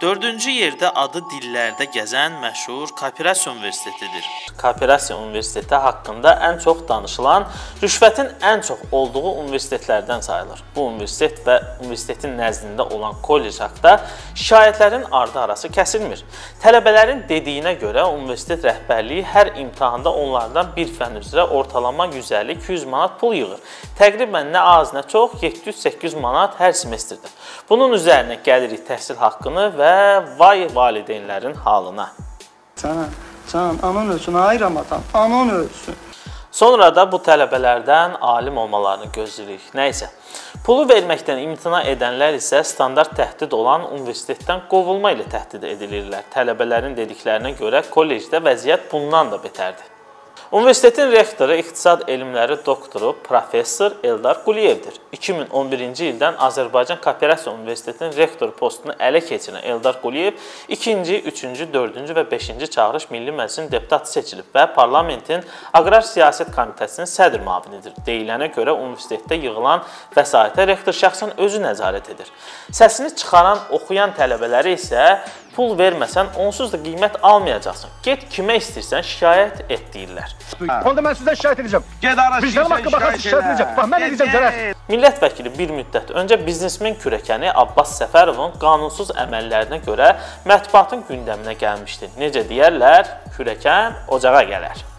Dördüncü yerdə adı dillərdə gəzən məşhur Kooperasiya Universitetidir. Kooperasiya Universiteti haqqında ən çox danışılan, rüşvətin ən çox olduğu universitetlərdən sayılır. Bu universitet və universitetin nəzdində olan kollec haqqında şikayətlərin ardı-arası kəsilmir. Tələbələrin dediyinə görə universitet rəhbərliyi hər imtahanda onlardan bir fənn üzrə ortalama 150-200 manat pul yığır. Təqribən nə az, nə çox 700-800 manat hər semestrdə. Bunun üzərinə gəlirik təhsil haqqını və vay valideynlərin halına. Sən anan ölsün, ay Ramazan, anan ölsün. Sonra da bu tələbələrdən alim olmalarını gözləyirik. Nəysə, pulu verməkdən imtina edənlər isə standart təhdid olan universitetdən qovulma ilə təhdid edilirlər. Tələbələrin dediklərinə görə kollecdə vəziyyət bundan da betərdir. Universitetin rektoru, iqtisad elmləri doktoru, professor Eldar Quliyevdir. 2011-ci ildən Azərbaycan Kooperasiya Universitetinin rektoru postunu ələ keçirən Eldar Quliyev 2-ci, 3-cü, 4-cü və 5-ci çağırış Milli Məclisin deputatı seçilib və parlamentin Aqrar Siyasət Komitəsinin sədr müavinidir. Deyilənə görə universitetdə yığılan vəsaitə rektor şəxsən özü nəzarət edir. Səsini çıxaran, oxuyan tələbələri isə pul verməsən, onsuz da qiymət almayacaqsın. Get kimə istəyirsən şikayət et deyirlər. Onda mən sizdən şikayət edəcəm. Get araşdırırsan, şikayət edəcəm. Bax, mən edəcəm tərəf. Millət vəkili bir müddət öncə biznesmen kürəkəni Abbas Səfərovun qanunsuz əməllərinə görə mətbuatın gündəminə gəlmişdi. Necə deyərlər, kürəkən ocağa gələr.